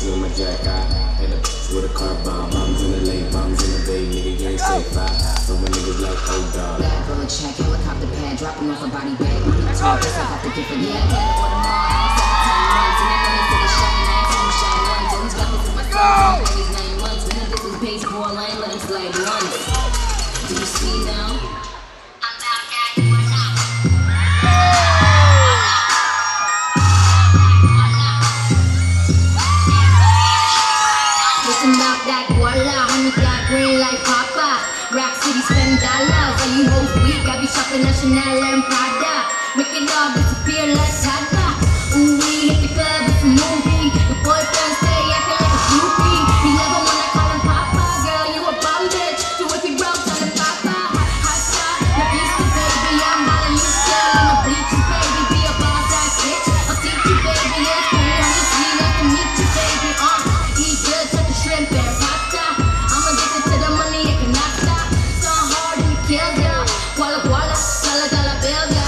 pussy on my jack. I had a with a car bomb. Moms in the lake, moms in the bay, nigga, you ain't safe. So when niggas like, oh dog. Black roll check, helicopter pad, dropping off a body bag. Money talk, just like off the gift for yeah, I had to order more. 17 months, and then when they say they shine, I ain't seen them shine once. Always got this in my soul, since 9 months. When this was baseball, I ain't let him slide once. Do you see now? About that voila, honey got green like Papa. Rock City spend dollars, all you hoes weak. I be shopping at Chanel and Prada. Make it all disappear like Tada. Ooh, we hit the club, it's a movie. The boyfriend stay acting like a groupie. He never wanna call him Papa. Girl, you a bum bitch. So if he broke, tell him Papa. Hot shot, the beast baby. I'm ballin' you still. I'ma bleach you, baby. Be a boss ass bitch. I'll teach you, baby. It's cool, honey, sweet. Nice to meet you, baby. Eat good, touch the shrimp and pasta. I'm addicted to the money, it cannot stop. So hard and it kills ya. Walla walla, dollar bill ya.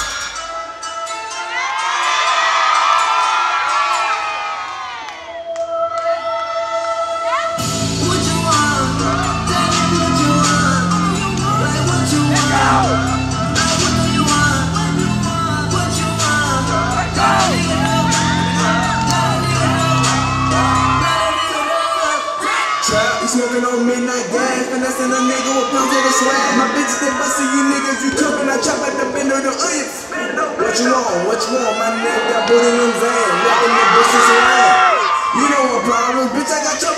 What you want? Tell me what you want. Like what you want? Like what do you want? What you want? You smoking on midnight gas, finessing a nigga with pounds of the swag. My bitches they bustin' you niggas, you talking, I chop at the bend of the onions. What you want? What you want? My nigga got booty in them ass, rapping the bushes around. You know what problem, bitch? I got your